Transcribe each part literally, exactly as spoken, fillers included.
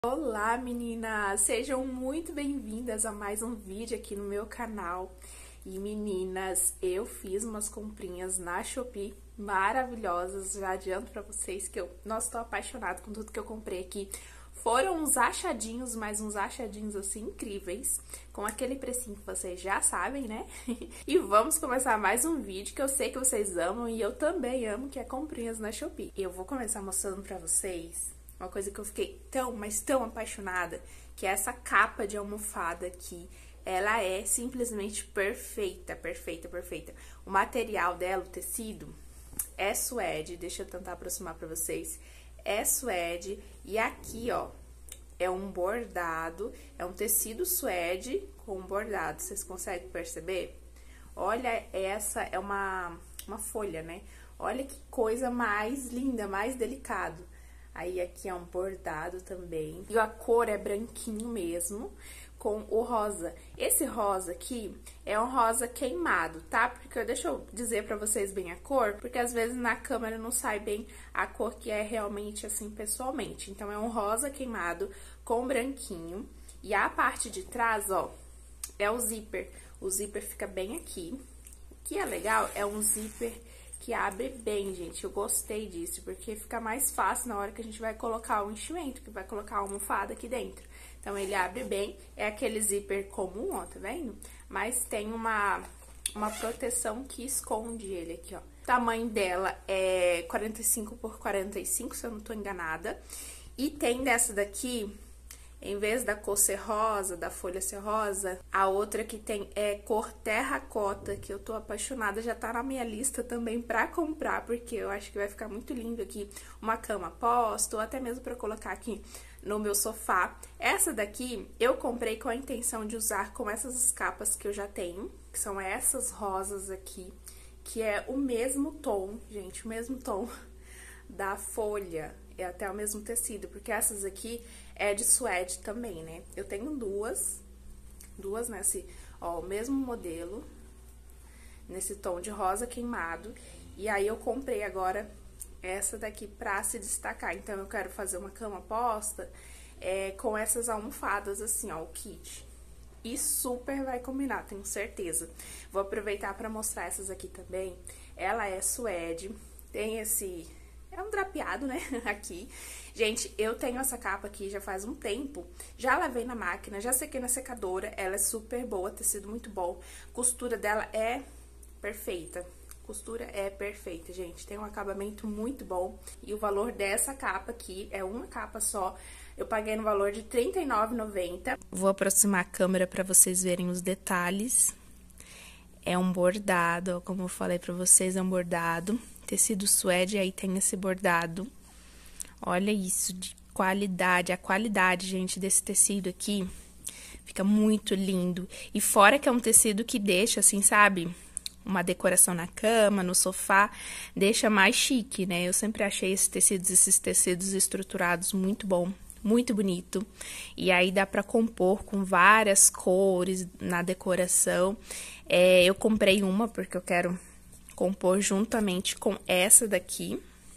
Olá meninas, sejam muito bem-vindas a mais um vídeo aqui no meu canal. E meninas, eu fiz umas comprinhas na Shopee maravilhosas, já adianto pra vocês que eu, nossa, tô apaixonada com tudo que eu comprei aqui. Foram uns achadinhos, mas uns achadinhos assim incríveis, com aquele precinho que vocês já sabem, né? E vamos começar mais um vídeo que eu sei que vocês amam e eu também amo, que é comprinhas na Shopee. Eu vou começar mostrando pra vocês uma coisa que eu fiquei tão, mas tão apaixonada, que é essa capa de almofada aqui. Ela é simplesmente perfeita, perfeita, perfeita. O material dela, o tecido, é suede. Deixa eu tentar aproximar pra vocês. É suede. E aqui, ó, é um bordado. É um tecido suede com bordado. Vocês conseguem perceber? Olha, essa é uma, uma folha, né? Olha que coisa mais linda, mais delicado. Aí aqui é um bordado também. E a cor é branquinho mesmo, com o rosa. Esse rosa aqui é um rosa queimado, tá? Porque deixa eu dizer pra vocês bem a cor, porque às vezes na câmera não sai bem a cor que é realmente assim pessoalmente. Então é um rosa queimado com branquinho. E a parte de trás, ó, é o zíper. O zíper fica bem aqui. O que é legal é um zíper que abre bem, gente. Eu gostei disso, porque fica mais fácil na hora que a gente vai colocar o enchimento, que vai colocar a almofada aqui dentro. Então, ele abre bem, é aquele zíper comum, ó, tá vendo? Mas tem uma, uma proteção que esconde ele aqui, ó. O tamanho dela é quarenta e cinco por quarenta e cinco, se eu não tô enganada. E tem dessa daqui, em vez da cor ser rosa, da folha ser rosa, a outra que tem é cor terracota, que eu tô apaixonada, já tá na minha lista também pra comprar, porque eu acho que vai ficar muito lindo aqui, uma cama posta, ou até mesmo pra colocar aqui no meu sofá. Essa daqui eu comprei com a intenção de usar com essas capas que eu já tenho, que são essas rosas aqui, que é o mesmo tom, gente, o mesmo tom da folha. É até o mesmo tecido, porque essas aqui é de suede também, né? Eu tenho duas, duas nesse, ó, o mesmo modelo, nesse tom de rosa queimado. E aí, eu comprei agora essa daqui pra se destacar. Então, eu quero fazer uma cama posta é, com essas almofadas, assim, ó, o kit. E super vai combinar, tenho certeza. Vou aproveitar pra mostrar essas aqui também. Ela é suede, tem esse... é um drapeado, né, aqui. Gente, eu tenho essa capa aqui já faz um tempo. Já lavei na máquina, já sequei na secadora. Ela é super boa, tecido muito bom. Costura dela é perfeita. Costura é perfeita, gente. Tem um acabamento muito bom. E o valor dessa capa aqui é uma capa só. Eu paguei no valor de trinta e nove reais e noventa centavos. Vou aproximar a câmera para vocês verem os detalhes. É um bordado, ó, como eu falei pra vocês, é um bordado. Tecido suede, aí tem esse bordado. Olha isso, de qualidade. A qualidade, gente, desse tecido aqui fica muito lindo. E fora que é um tecido que deixa, assim, sabe, uma decoração na cama, no sofá, deixa mais chique, né? Eu sempre achei esses tecidos, esses tecidos estruturados muito bom, muito bonito. E aí dá pra compor com várias cores na decoração. É, eu comprei uma porque eu quero compor juntamente com essa daqui.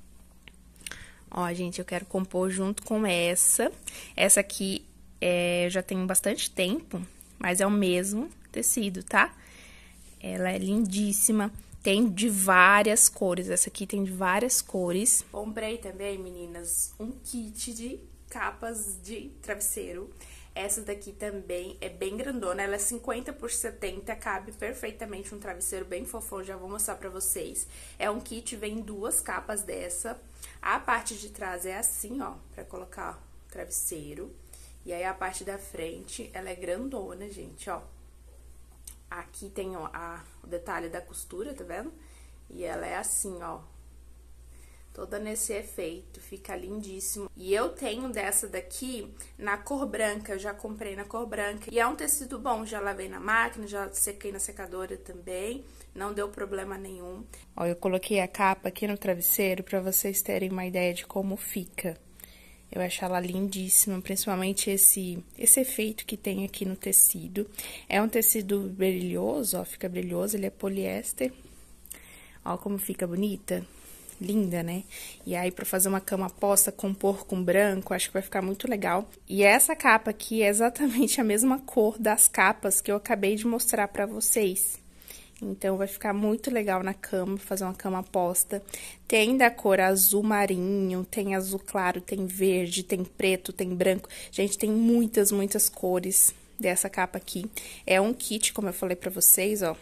Ó, gente, eu quero compor junto com essa. Essa aqui é, eu já tenho bastante tempo, mas é o mesmo tecido, tá? Ela é lindíssima. Tem de várias cores. Essa aqui tem de várias cores. Comprei também, meninas, um kit de capas de travesseiro. Essa daqui também é bem grandona, ela é cinquenta por setenta, cabe perfeitamente um travesseiro bem fofão, já vou mostrar pra vocês. É um kit, vem duas capas dessa. A parte de trás é assim, ó, pra colocar o travesseiro. E aí, a parte da frente, ela é grandona, gente, ó. Aqui tem, ó, a, o detalhe da costura, tá vendo? E ela é assim, ó. Toda nesse efeito, fica lindíssimo. E eu tenho dessa daqui na cor branca, eu já comprei na cor branca. E é um tecido bom, já lavei na máquina, já sequei na secadora também, não deu problema nenhum. Ó, eu coloquei a capa aqui no travesseiro pra vocês terem uma ideia de como fica. Eu acho ela lindíssima, principalmente esse, esse efeito que tem aqui no tecido. É um tecido brilhoso, ó, fica brilhoso, ele é poliéster. Ó como fica bonita. linda, né? E aí, pra fazer uma cama posta, compor com branco, acho que vai ficar muito legal. E essa capa aqui é exatamente a mesma cor das capas que eu acabei de mostrar pra vocês. Então, vai ficar muito legal na cama, fazer uma cama posta. Tem da cor azul marinho, tem azul claro, tem verde, tem preto, tem branco. Gente, tem muitas, muitas cores dessa capa aqui. É um kit, como eu falei pra vocês, ó.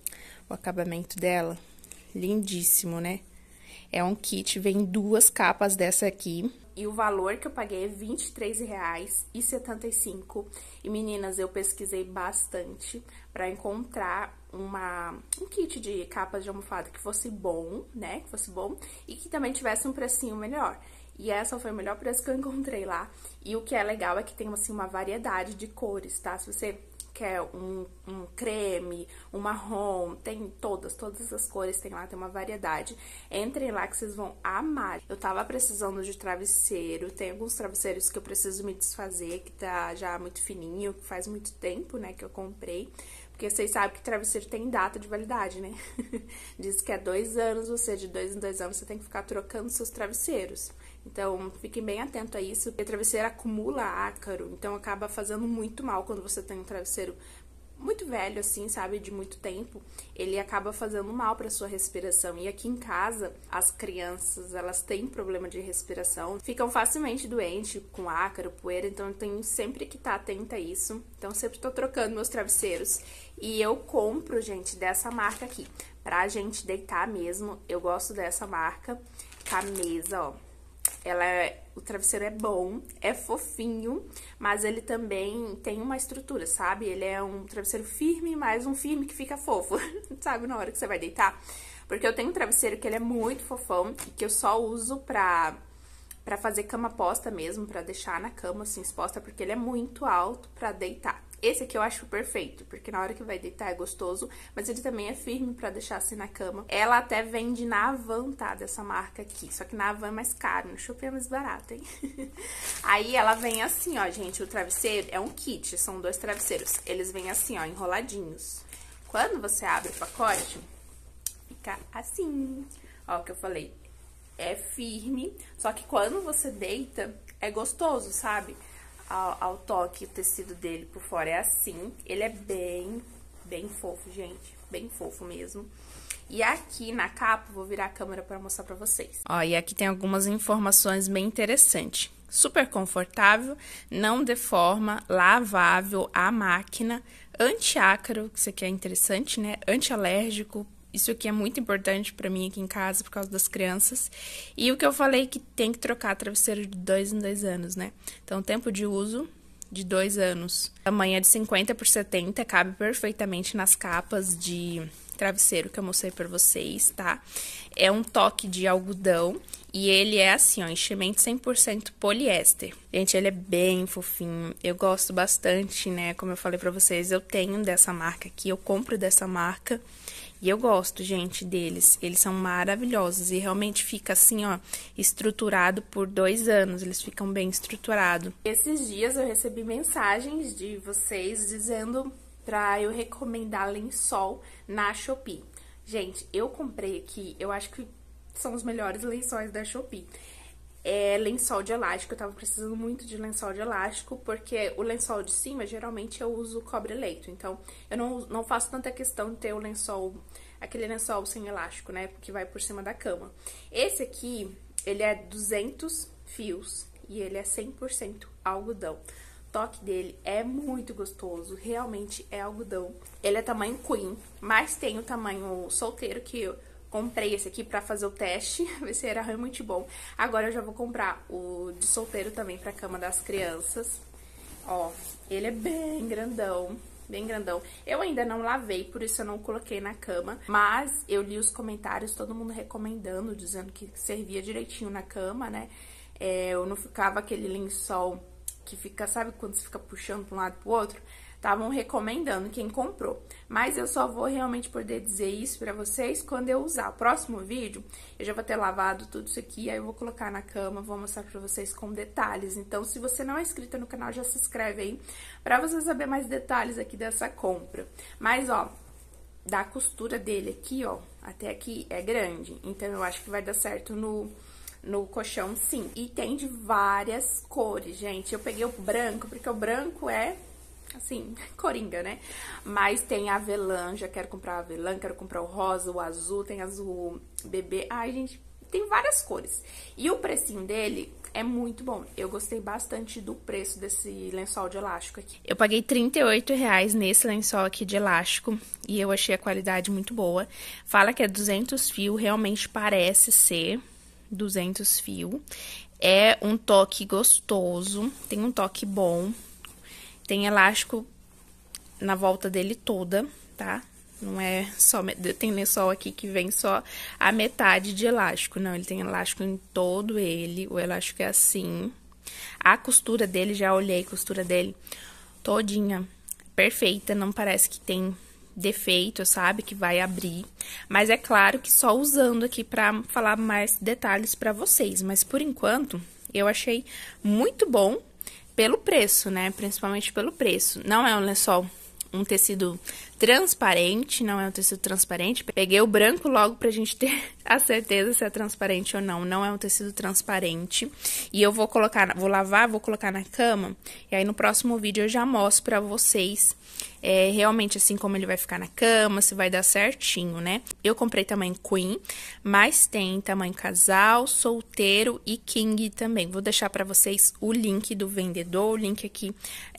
O acabamento dela, lindíssimo, né? É um kit, vem duas capas dessa aqui. E o valor que eu paguei é vinte e três reais e setenta e cinco centavos. E, meninas, eu pesquisei bastante pra encontrar uma, um kit de capas de almofada que fosse bom, né? Que fosse bom e que também tivesse um precinho melhor. E essa foi o melhor preço que eu encontrei lá. E o que é legal é que tem, assim, uma variedade de cores, tá? Se você quer um, um creme, um marrom, tem todas, todas as cores tem lá, tem uma variedade. Entrem lá que vocês vão amar. Eu tava precisando de travesseiro, tem alguns travesseiros que eu preciso me desfazer, que tá já muito fininho, faz muito tempo, né, que eu comprei. Porque vocês sabem que travesseiro tem data de validade, né? Diz que é dois anos, você de dois em dois anos você tem que ficar trocando seus travesseiros. Então, fiquem bem atentos a isso, porque travesseiro acumula ácaro, então acaba fazendo muito mal quando você tem um travesseiro muito velho, assim, sabe, de muito tempo, ele acaba fazendo mal para sua respiração. E aqui em casa, as crianças, elas têm problema de respiração, ficam facilmente doentes com ácaro, poeira, então eu tenho sempre que estar atenta a isso. Então, sempre tô trocando meus travesseiros. E eu compro, gente, dessa marca aqui, pra gente deitar mesmo. Eu gosto dessa marca, Camesa, ó. Ela é, o travesseiro é bom, é fofinho, mas ele também tem uma estrutura, sabe? Ele é um travesseiro firme, mas um firme que fica fofo, sabe? Na hora que você vai deitar. Porque eu tenho um travesseiro que ele é muito fofão e que eu só uso pra, pra fazer cama posta mesmo, pra deixar na cama assim exposta, porque ele é muito alto pra deitar. Esse aqui eu acho perfeito, porque na hora que vai deitar é gostoso, mas ele também é firme pra deixar assim na cama. Ela até vende na Havan, tá? Dessa marca aqui, só que na Havan é mais caro, no Shopee é mais barato, hein? Aí ela vem assim, ó, gente, o travesseiro é um kit, são dois travesseiros. Eles vêm assim, ó, enroladinhos. Quando você abre o pacote, fica assim, ó, o que eu falei, é firme, só que quando você deita, é gostoso, sabe? Ao, ao toque, o tecido dele por fora é assim. Ele é bem, bem fofo, gente. Bem fofo mesmo. E aqui na capa, vou virar a câmera pra mostrar pra vocês. Ó, e aqui tem algumas informações bem interessantes. Super confortável, não deforma, lavável à máquina, anti-ácaro, que isso aqui é interessante, né? Anti-alérgico. Isso aqui é muito importante pra mim aqui em casa, por causa das crianças. E o que eu falei que tem que trocar travesseiro de dois em dois anos, né? Então, tempo de uso de dois anos. Tamanho é de cinquenta por setenta, cabe perfeitamente nas capas de travesseiro que eu mostrei pra vocês, tá? É um toque de algodão e ele é assim, ó, enchimento cem por cento poliéster. Gente, ele é bem fofinho, eu gosto bastante, né? Como eu falei pra vocês, eu tenho dessa marca aqui, eu compro dessa marca. E eu gosto, gente, deles. Eles são maravilhosos e realmente fica assim, ó, estruturado por dois anos. Eles ficam bem estruturados. Esses dias eu recebi mensagens de vocês dizendo pra eu recomendar lençol na Shopee. Gente, eu comprei aqui, eu acho que são os melhores lençóis da Shopee. É lençol de elástico, eu tava precisando muito de lençol de elástico, porque o lençol de cima, geralmente eu uso cobre-leito, então eu não, não faço tanta questão de ter o lençol, aquele lençol sem elástico, né, que vai por cima da cama. Esse aqui, ele é duzentos fios e ele é cem por cento algodão. O toque dele é muito gostoso, realmente é algodão. Ele é tamanho queen, mas tem o tamanho solteiro que eu comprei esse aqui pra fazer o teste, ver se era realmente bom. Agora eu já vou comprar o de solteiro também pra cama das crianças. Ó, ele é bem grandão, bem grandão. Eu ainda não lavei, por isso eu não coloquei na cama. Mas eu li os comentários, todo mundo recomendando, dizendo que servia direitinho na cama, né? É, eu não ficava aquele lençol que fica, sabe quando você fica puxando pra um lado pro outro? Estavam recomendando quem comprou. Mas eu só vou realmente poder dizer isso pra vocês quando eu usar. O próximo vídeo, eu já vou ter lavado tudo isso aqui, aí eu vou colocar na cama, vou mostrar pra vocês com detalhes. Então, se você não é inscrito no canal, já se inscreve aí, pra você saber mais detalhes aqui dessa compra. Mas, ó, da costura dele aqui, ó, até aqui é grande. Então, eu acho que vai dar certo no, no colchão, sim. E tem de várias cores, gente. Eu peguei o branco, porque o branco é, assim, coringa, né? Mas tem avelã, já quero comprar avelã, quero comprar o rosa, o azul, tem azul bebê. Ai, gente, tem várias cores. E o precinho dele é muito bom. Eu gostei bastante do preço desse lençol de elástico aqui. Eu paguei trinta e oito reais nesse lençol aqui de elástico e eu achei a qualidade muito boa. Fala que é duzentos fios, realmente parece ser duzentos fios. É um toque gostoso, tem um toque bom. Tem elástico na volta dele toda, tá? Não é só... Tem lençol aqui que vem só a metade de elástico. Não, ele tem elástico em todo ele. O elástico é assim. A costura dele, já olhei a costura dele todinha. Perfeita, não parece que tem defeito, sabe? Que vai abrir. Mas é claro que só usando aqui pra falar mais detalhes pra vocês. Mas por enquanto, eu achei muito bom pelo preço, né? Principalmente pelo preço. Não é um lençol... um tecido transparente, não é um tecido transparente. Peguei o branco logo pra gente ter a certeza se é transparente ou não. Não é um tecido transparente. E eu vou colocar, vou lavar, vou colocar na cama. E aí no próximo vídeo eu já mostro pra vocês é, realmente assim como ele vai ficar na cama, se vai dar certinho, né? Eu comprei tamanho queen, mas tem tamanho casal, solteiro e king também. Vou deixar pra vocês o link do vendedor, o link aqui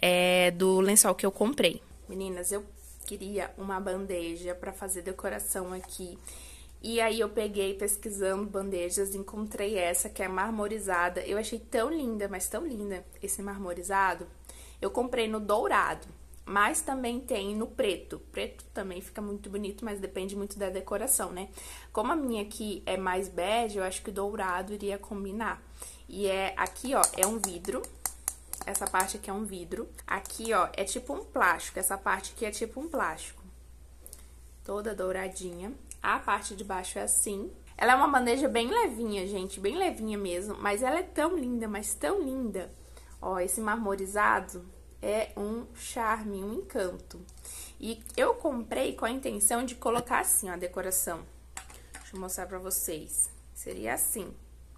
é, do lençol que eu comprei. Meninas, eu queria uma bandeja pra fazer decoração aqui. E aí eu peguei pesquisando bandejas, encontrei essa que é marmorizada. Eu achei tão linda, mas tão linda esse marmorizado. Eu comprei no dourado, mas também tem no preto. Preto também fica muito bonito, mas depende muito da decoração, né? Como a minha aqui é mais bege, eu acho que o dourado iria combinar. E é aqui, ó, é um vidro. Essa parte aqui é um vidro. Aqui, ó, é tipo um plástico. Essa parte aqui é tipo um plástico. Toda douradinha. A parte de baixo é assim. Ela é uma bandeja bem levinha, gente. Bem levinha mesmo. Mas ela é tão linda, mas tão linda. Ó, esse marmorizado é um charme, um encanto. E eu comprei com a intenção de colocar assim, ó, a decoração. Deixa eu mostrar pra vocês. Seria assim.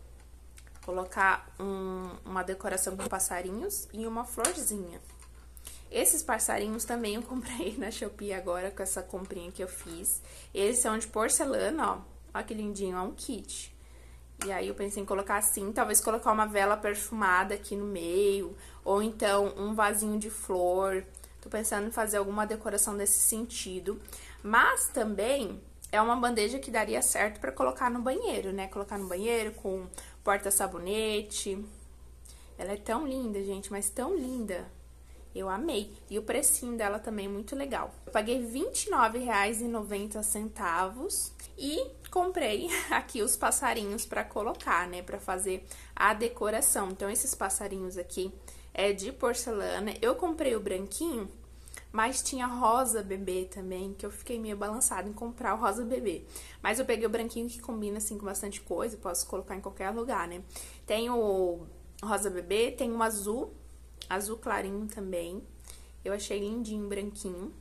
Colocar um, uma decoração com passarinhos e uma florzinha. Esses passarinhos também eu comprei na Shopee agora, com essa comprinha que eu fiz. Eles são de porcelana, ó. Olha que lindinho, é um kit. E aí eu pensei em colocar assim, talvez colocar uma vela perfumada aqui no meio, ou então um vasinho de flor. Tô pensando em fazer alguma decoração desse sentido. Mas também é uma bandeja que daria certo pra colocar no banheiro, né? Colocar no banheiro com porta-sabonete. Ela é tão linda, gente, mas tão linda. Eu amei. E o precinho dela também é muito legal. Eu paguei vinte e nove reais e noventa centavos e comprei aqui os passarinhos pra colocar, né? Pra fazer a decoração. Então, esses passarinhos aqui é de porcelana. Eu comprei o branquinho, mas tinha rosa bebê também, que eu fiquei meio balançada em comprar o rosa bebê. Mas eu peguei o branquinho que combina, assim, com bastante coisa, posso colocar em qualquer lugar, né? Tem o rosa bebê, tem o azul, azul clarinho também. Eu achei lindinho, branquinho.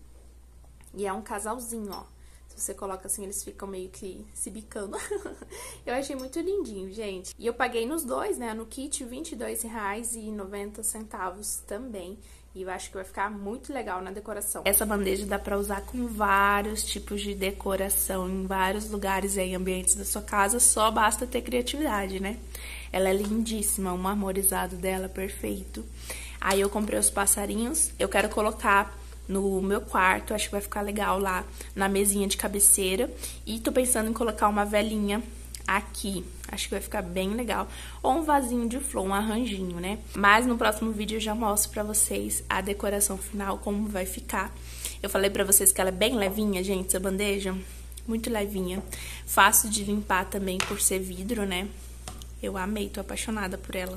E é um casalzinho, ó. Se você coloca assim, eles ficam meio que se bicando. Eu achei muito lindinho, gente. E eu paguei nos dois, né, no kit, vinte e dois reais e noventa centavos também. E eu acho que vai ficar muito legal na decoração. Essa bandeja dá pra usar com vários tipos de decoração, em vários lugares aí, ambientes da sua casa, só basta ter criatividade, né? Ela é lindíssima, o marmorizado dela perfeito. Aí eu comprei os passarinhos, eu quero colocar no meu quarto, acho que vai ficar legal lá na mesinha de cabeceira. E tô pensando em colocar uma velinha aqui, acho que vai ficar bem legal. Ou um vasinho de flor, um arranjinho, né? Mas no próximo vídeo eu já mostro pra vocês a decoração final, como vai ficar. Eu falei pra vocês que ela é bem levinha, gente, essa bandeja. Muito levinha. Fácil de limpar também por ser vidro, né? Eu amei, tô apaixonada por ela.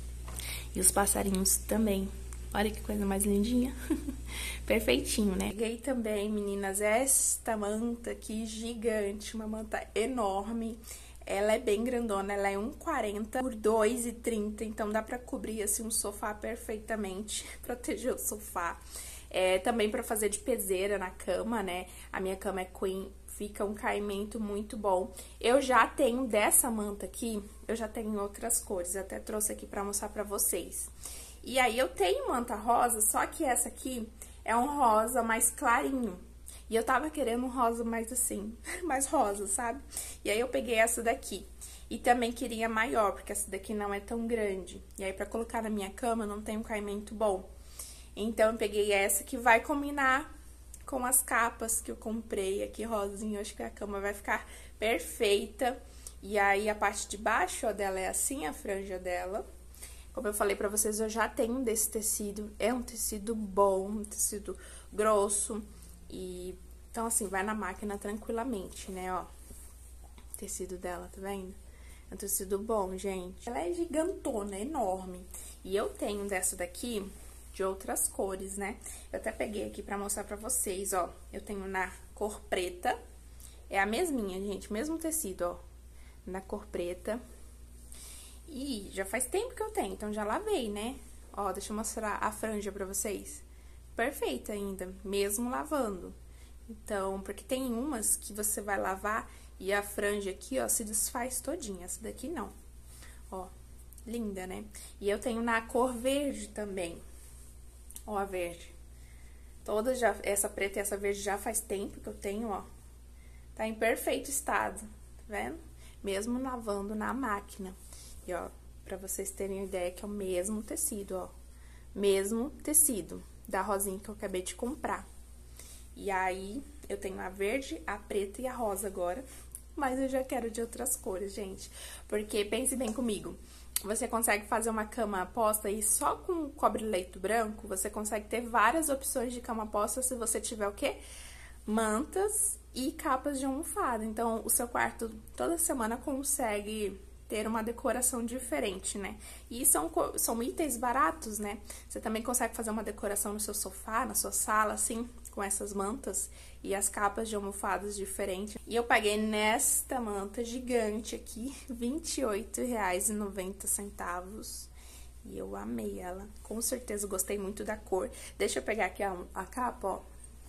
E os passarinhos também. Olha que coisa mais lindinha. Perfeitinho, né? Peguei também, meninas, esta manta aqui gigante, uma manta enorme. ela é bem grandona, ela é um e quarenta por dois e trinta, então dá pra cobrir, assim, um sofá perfeitamente, proteger o sofá. É, também pra fazer de peseira na cama, né? A minha cama é queen, fica um caimento muito bom. Eu já tenho dessa manta aqui, eu já tenho em outras cores, eu até trouxe aqui pra mostrar pra vocês. E aí, eu tenho manta rosa, só que essa aqui é um rosa mais clarinho. E eu tava querendo um rosa mais assim, mais rosa, sabe? E aí, eu peguei essa daqui. E também queria maior, porque essa daqui não é tão grande. E aí, pra colocar na minha cama, não tem um caimento bom. Então, eu peguei essa que vai combinar com as capas que eu comprei aqui, rosinha. Eu acho que a cama vai ficar perfeita. E aí, a parte de baixo, ó, dela é assim, a franja dela. Como eu falei pra vocês, eu já tenho desse tecido. É um tecido bom, um tecido grosso. E, então, assim, vai na máquina tranquilamente, né, ó. O tecido dela, tá vendo? É um tecido bom, gente. Ela é gigantona, é enorme. E eu tenho dessa daqui de outras cores, né? Eu até peguei aqui pra mostrar pra vocês, ó. Eu tenho na cor preta. É a mesminha, gente, mesmo tecido, ó. Na cor preta. E já faz tempo que eu tenho, então já lavei, né? Ó, deixa eu mostrar a franja pra vocês. Perfeita ainda, mesmo lavando. Então, porque tem umas que você vai lavar e a franja aqui, ó, se desfaz todinha. Essa daqui não. Ó, linda, né? E eu tenho na cor verde também. Ó, a verde. Todas já, essa preta e essa verde já faz tempo que eu tenho, ó. Tá em perfeito estado, tá vendo? Mesmo lavando na máquina. E, ó, pra vocês terem ideia que é o mesmo tecido, ó. Mesmo tecido da rosinha que eu acabei de comprar. E aí, eu tenho a verde, a preta e a rosa agora. Mas eu já quero de outras cores, gente. Porque, pense bem comigo, você consegue fazer uma cama posta e só com cobre-leito branco, você consegue ter várias opções de cama posta se você tiver o quê? Mantas e capas de almofada. Então, o seu quarto toda semana consegue ter uma decoração diferente, né? E são, são itens baratos, né? Você também consegue fazer uma decoração no seu sofá, na sua sala, assim, com essas mantas e as capas de almofadas diferentes. E eu paguei nesta manta gigante aqui, vinte e oito reais e noventa centavos. E eu amei ela. Com certeza gostei muito da cor. Deixa eu pegar aqui a, a capa, ó.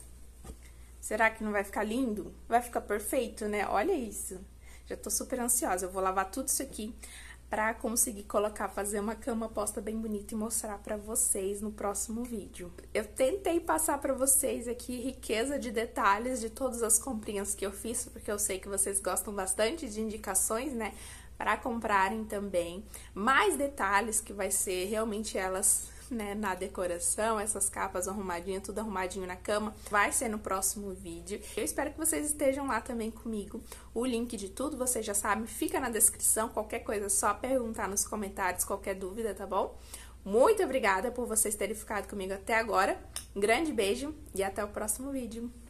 Será que não vai ficar lindo? Vai ficar perfeito, né? Olha isso. Já tô super ansiosa, eu vou lavar tudo isso aqui pra conseguir colocar, fazer uma cama posta bem bonita e mostrar pra vocês no próximo vídeo. Eu tentei passar pra vocês aqui riqueza de detalhes de todas as comprinhas que eu fiz, porque eu sei que vocês gostam bastante de indicações, né, pra comprarem também. Mais detalhes que vai ser realmente elas, né, na decoração, essas capas arrumadinhas, tudo arrumadinho na cama, vai ser no próximo vídeo. Eu espero que vocês estejam lá também comigo. O link de tudo, vocês já sabem, fica na descrição, qualquer coisa é só perguntar nos comentários, qualquer dúvida, tá bom? Muito obrigada por vocês terem ficado comigo até agora, um grande beijo e até o próximo vídeo.